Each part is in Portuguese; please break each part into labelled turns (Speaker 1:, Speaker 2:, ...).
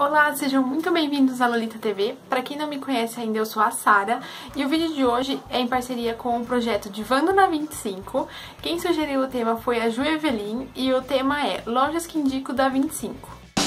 Speaker 1: Olá, sejam muito bem-vindos à Lolita TV. Para quem não me conhece ainda, eu sou a Sara e o vídeo de hoje é em parceria com o projeto Divando na 25. Quem sugeriu o tema foi a Ju Evelyn e o tema é Lojas que Indico da 25.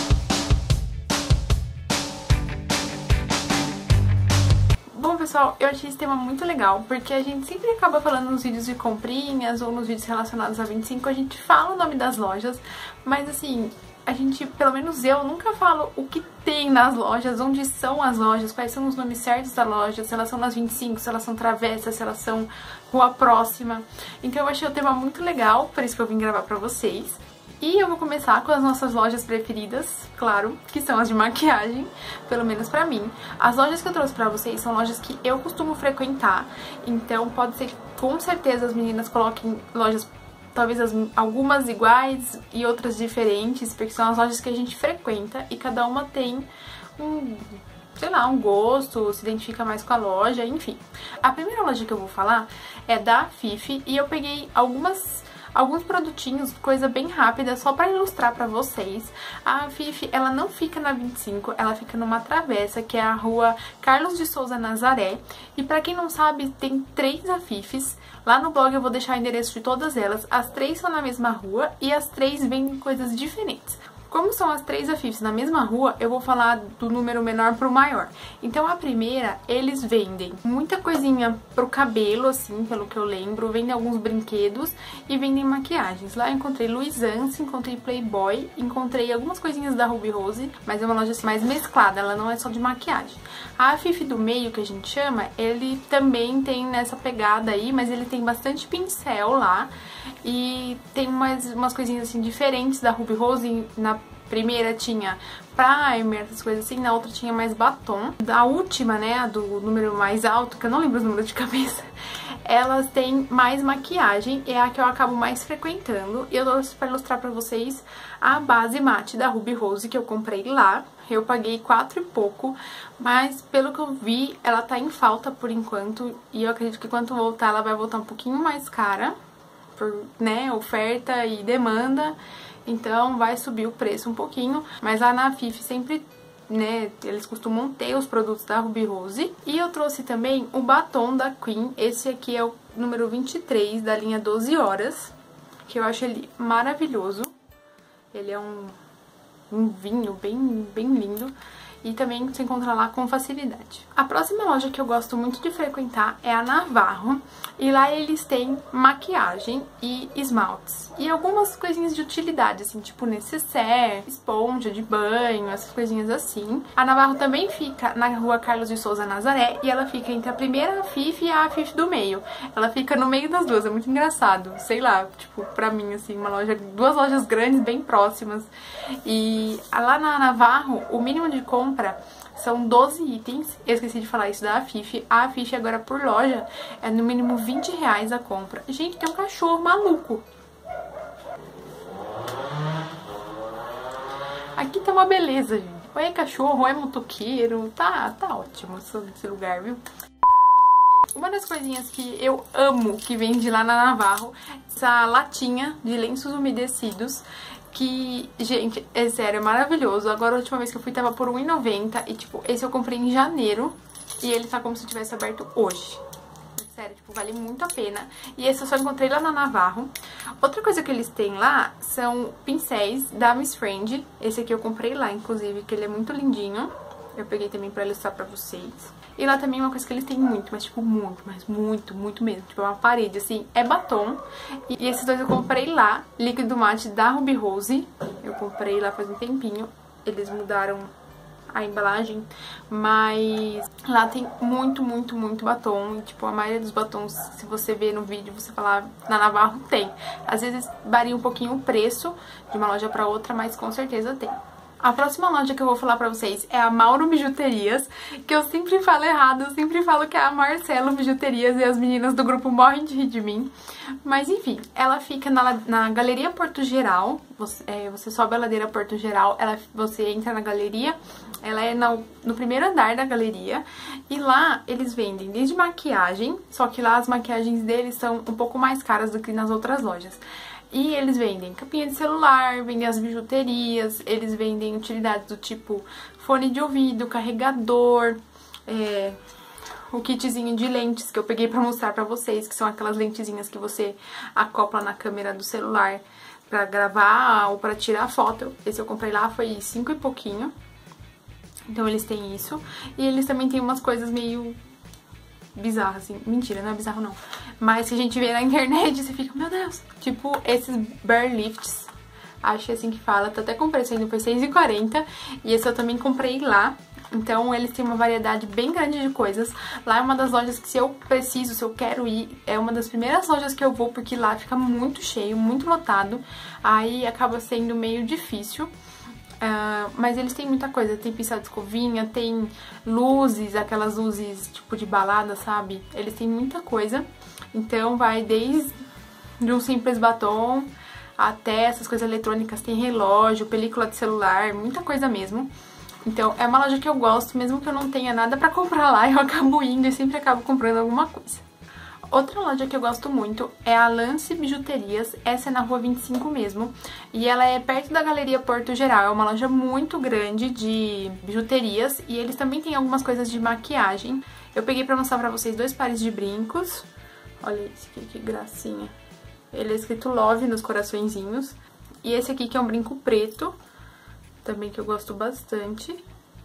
Speaker 1: Bom, pessoal, eu achei esse tema muito legal, porque a gente sempre acaba falando nos vídeos de comprinhas ou nos vídeos relacionados a 25, a gente fala o nome das lojas, mas assim, a gente, pelo menos eu, nunca falo o que tem nas lojas, onde são as lojas, quais são os nomes certos da loja, se elas são nas 25, se elas são travessas, se elas são rua próxima. Então eu achei o tema muito legal, por isso que eu vim gravar pra vocês. E eu vou começar com as nossas lojas preferidas, claro, que são as de maquiagem, pelo menos pra mim. As lojas que eu trouxe pra vocês são lojas que eu costumo frequentar, então pode ser que com certeza as meninas coloquem lojas, talvez algumas iguais e outras diferentes, porque são as lojas que a gente frequenta e cada uma tem sei lá, um gosto, se identifica mais com a loja, enfim. A primeira loja que eu vou falar é da Fifi e eu peguei alguns produtinhos, coisa bem rápida, só pra ilustrar pra vocês. A Fifi, ela não fica na 25, ela fica numa travessa, que é a rua Carlos de Souza Nazaré. E pra quem não sabe, tem 3 Fifis. Lá no blog eu vou deixar o endereço de todas elas. As 3 são na mesma rua e as 3 vendem coisas diferentes. Como são as 3 Fifis na mesma rua, eu vou falar do número menor pro maior. Então a primeira, eles vendem muita coisinha pro cabelo, assim, pelo que eu lembro. Vendem alguns brinquedos e vendem maquiagens. Lá eu encontrei Luisance, encontrei Playboy, encontrei algumas coisinhas da Ruby Rose, mas é uma loja assim, mais mesclada, ela não é só de maquiagem. A Fifi do meio, que a gente chama, ele também tem nessa pegada aí, mas ele tem bastante pincel lá. E tem umas coisinhas assim diferentes da Ruby Rose. Na primeira tinha primer, essas coisas assim, na outra tinha mais batom. Da última, né, a do número mais alto, que eu não lembro os números de cabeça, elas têm mais maquiagem, é a que eu acabo mais frequentando. E eu trouxe pra ilustrar pra vocês a base mate da Ruby Rose, que eu comprei lá. Eu paguei 4 e pouco, mas pelo que eu vi, ela tá em falta por enquanto. E eu acredito que quando voltar, ela vai voltar um pouquinho mais cara, por, né, oferta e demanda. Então vai subir o preço um pouquinho, mas lá na Fifi sempre, né, eles costumam ter os produtos da Ruby Rose. E eu trouxe também o batom da Queen, esse aqui é o número 23 da linha 12 horas, que eu acho ele maravilhoso. Ele é um vinho bem lindo e também se encontra lá com facilidade. A próxima loja que eu gosto muito de frequentar é a Navarro, e lá eles têm maquiagem e esmaltes e algumas coisinhas de utilidade, assim, tipo necessaire, esponja de banho, essas coisinhas assim. A Navarro também fica na rua Carlos de Souza Nazaré e ela fica entre a primeira Fifi e a Fifi do meio. Ela fica no meio das duas, é muito engraçado, sei lá, tipo, pra mim, assim, duas lojas grandes bem próximas. E lá na Navarro, o mínimo de compra são 12 itens. Eu esqueci de falar isso da Fifi. A Fifi agora por loja é no mínimo R$20 a compra. Gente, tem um cachorro maluco. Aqui tá uma beleza, gente. Ou é cachorro, ou é motoqueiro. Tá ótimo esse lugar, viu? Uma das coisinhas que eu amo que vende lá na Navarro, essa latinha de lenços umedecidos, que, gente, é sério, é maravilhoso. Agora, a última vez que eu fui tava por R$1,90 e, tipo, esse eu comprei em janeiro e ele tá como se tivesse aberto hoje. Sério, tipo, vale muito a pena. E esse eu só encontrei lá na Navarro. Outra coisa que eles têm lá são pincéis da Miss Friend. Esse aqui eu comprei lá, inclusive, que ele é muito lindinho. Eu peguei também pra ilustrar pra vocês. E lá também uma coisa que eles têm muito, mas tipo muito mesmo. Tipo, é uma parede, assim, é batom. E esses dois eu comprei lá, líquido mate da Ruby Rose. Eu comprei lá faz um tempinho. Eles mudaram a embalagem, mas lá tem muito batom. E tipo, a maioria dos batons, se você ver no vídeo, você falar na Navarro, tem. Às vezes varia um pouquinho o preço de uma loja pra outra, mas com certeza tem. A próxima loja que eu vou falar pra vocês é a Mauro Bijuterias, que eu sempre falo errado, eu sempre falo que é a Marcelo Bijuterias e as meninas do grupo morrem de rir de mim. Mas enfim, ela fica na Galeria Porto Geral, você sobe a ladeira Porto Geral, você entra na galeria, ela é no primeiro andar da galeria, e lá eles vendem desde maquiagem, só que lá as maquiagens deles são um pouco mais caras do que nas outras lojas. E eles vendem capinha de celular, vendem as bijuterias, eles vendem utilidades do tipo fone de ouvido, carregador, o kitzinho de lentes que eu peguei pra mostrar pra vocês, que são aquelas lentezinhas que você acopla na câmera do celular pra gravar ou pra tirar foto. Esse eu comprei lá, foi 5 e pouquinho. Então eles têm isso. E eles também têm umas coisas meio bizarras, assim. Mentira, não é bizarro não. Mas se a gente vê na internet, você fica, meu Deus. Tipo esses bear lifts. Acho que é assim que fala. Eu até comprei, esse ainda foi R$6,40. E esse eu também comprei lá. Então eles têm uma variedade bem grande de coisas. Lá é uma das lojas que se eu preciso, se eu quero ir, é uma das primeiras lojas que eu vou, porque lá fica muito cheio, muito lotado. Aí acaba sendo meio difícil. Mas eles têm muita coisa, tem pincel de escovinha, tem luzes, aquelas luzes tipo de balada, sabe? Eles têm muita coisa, então vai desde um simples batom até essas coisas eletrônicas, tem relógio, película de celular, muita coisa mesmo. Então é uma loja que eu gosto, mesmo que eu não tenha nada pra comprar lá, eu acabo indo e sempre acabo comprando alguma coisa. Outra loja que eu gosto muito é a Lance Bijuterias, essa é na rua 25 mesmo, e ela é perto da Galeria Porto Geral, é uma loja muito grande de bijuterias e eles também têm algumas coisas de maquiagem. Eu peguei pra mostrar pra vocês 2 pares de brincos, olha esse aqui, que gracinha, ele é escrito Love nos coraçõezinhos, e esse aqui que é um brinco preto, também que eu gosto bastante,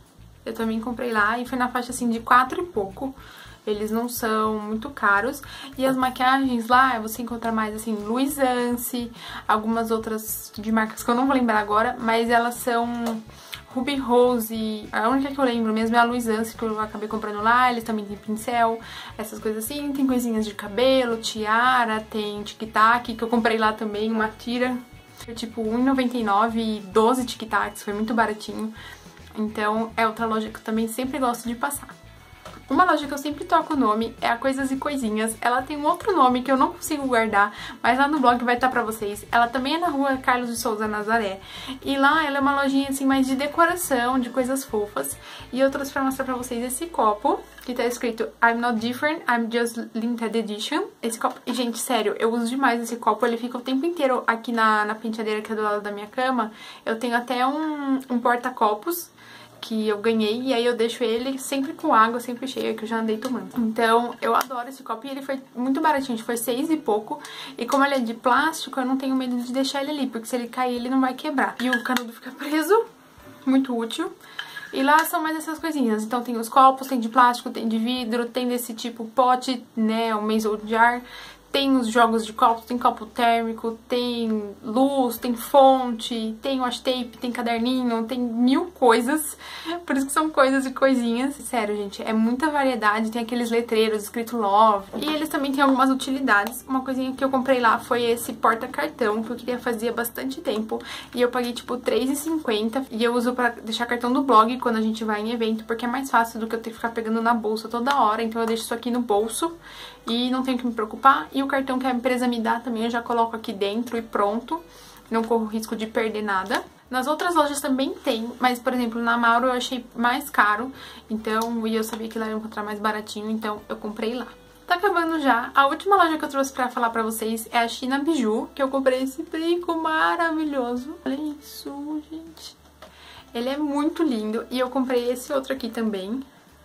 Speaker 1: eu também comprei lá e foi na faixa assim de 4 e pouco. Eles não são muito caros. E as maquiagens lá, você encontra mais assim, Luisance, algumas outras de marcas que eu não vou lembrar agora, mas elas são Ruby Rose. A única que eu lembro mesmo é a Luisance, que eu acabei comprando lá. Eles também têm pincel, essas coisas assim. Tem coisinhas de cabelo, tiara, tem tic-tac, que eu comprei lá também, uma tira. Foi tipo R$1,99 e 12 tic-tacs, foi muito baratinho. Então é outra loja que eu também sempre gosto de passar. Uma loja que eu sempre troco o nome é a Coisas e Coisinhas. Ela tem um outro nome que eu não consigo guardar, mas lá no blog vai estar pra vocês. Ela também é na rua Carlos de Souza, Nazaré. E lá ela é uma lojinha assim mais de decoração, de coisas fofas. E eu trouxe pra mostrar pra vocês esse copo, que tá escrito I'm not different, I'm just limited edition. Esse copo, e gente, sério, eu uso demais esse copo. Ele fica o tempo inteiro aqui na penteadeira que é do lado da minha cama. Eu tenho até um porta-copos que eu ganhei, e aí eu deixo ele sempre com água, sempre cheio, que eu já andei tomando. Então, eu adoro esse copo, e ele foi muito baratinho, foi 6 e pouco, e como ele é de plástico, eu não tenho medo de deixar ele ali, porque se ele cair, ele não vai quebrar. E o canudo fica preso, muito útil. E lá são mais essas coisinhas, então tem os copos, tem de plástico, tem de vidro, tem desse tipo pote, né, o mason jar. Tem os jogos de copos, tem copo térmico, tem luz, tem fonte, tem washi tape, tem caderninho, tem 1000 coisas. Por isso que são coisas e coisinhas. Sério, gente, é muita variedade. Tem aqueles letreiros escrito Love. E eles também têm algumas utilidades. Uma coisinha que eu comprei lá foi esse porta-cartão, que eu queria fazer há bastante tempo. E eu paguei tipo R$3,50. E eu uso pra deixar cartão do blog quando a gente vai em evento, porque é mais fácil do que eu ter que ficar pegando na bolsa toda hora. Então eu deixo isso aqui no bolso e não tenho que me preocupar. E o cartão que a empresa me dá também eu já coloco aqui dentro e pronto. Não corro risco de perder nada. Nas outras lojas também tem, mas, por exemplo, na Mauro eu achei mais caro. Então, e eu sabia que lá eu ia encontrar mais baratinho, então eu comprei lá. Tá acabando já. A última loja que eu trouxe pra falar pra vocês é a China Biju, que eu comprei esse brinco maravilhoso. Olha isso, gente. Ele é muito lindo. E eu comprei esse outro aqui também,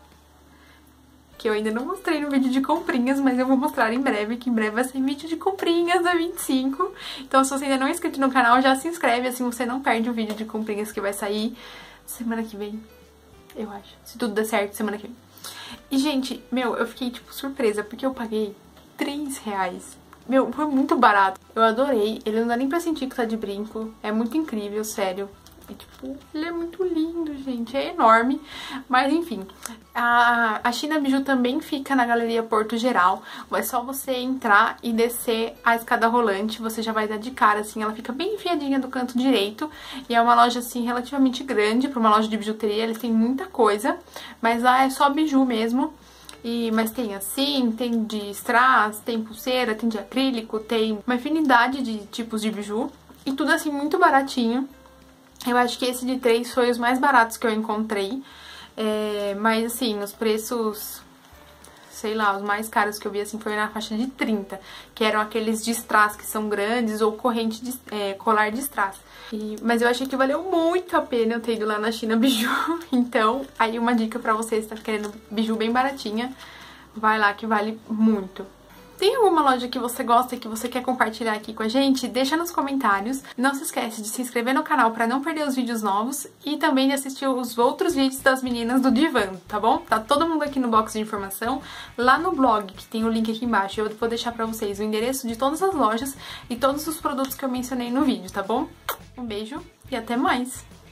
Speaker 1: que eu ainda não mostrei no vídeo de comprinhas, mas eu vou mostrar em breve, que em breve vai ser vídeo de comprinhas da 25. Então, se você ainda não é inscrito no canal, já se inscreve, assim você não perde o vídeo de comprinhas que vai sair semana que vem, eu acho. Se tudo der certo, semana que vem. E, gente, meu, eu fiquei, tipo, surpresa, porque eu paguei R$3. Meu, foi muito barato. Eu adorei. Ele não dá nem pra sentir que tá de brinco. É muito incrível, sério. E, tipo, ele é muito lindo, gente. É enorme. Mas, enfim. A China Biju também fica na Galeria Porto Geral. É só você entrar e descer a escada rolante. Você já vai dar de cara, assim. Ela fica bem enfiadinha do canto direito. E é uma loja, assim, relativamente grande. Pra uma loja de bijuteria, eles têm muita coisa. Mas lá é só biju mesmo. Mas tem assim, tem de strass, tem pulseira, tem de acrílico, tem uma infinidade de tipos de biju. E tudo, assim, muito baratinho. Eu acho que esse de 3 foi os mais baratos que eu encontrei. Mas, assim, os preços sei lá, os mais caros que eu vi assim foi na faixa de 30, que eram aqueles de strass que são grandes ou corrente de, colar de strass. Mas eu achei que valeu muito a pena eu ter ido lá na China Biju, então aí uma dica pra você, se tá querendo biju bem baratinha, vai lá que vale muito. Tem alguma loja que você gosta e que você quer compartilhar aqui com a gente? Deixa nos comentários. Não se esquece de se inscrever no canal pra não perder os vídeos novos e também de assistir os outros vídeos das meninas do Divan, tá bom? Tá todo mundo aqui no box de informação, lá no blog, que tem o link aqui embaixo. Eu vou deixar pra vocês o endereço de todas as lojas e todos os produtos que eu mencionei no vídeo, tá bom? Um beijo e até mais!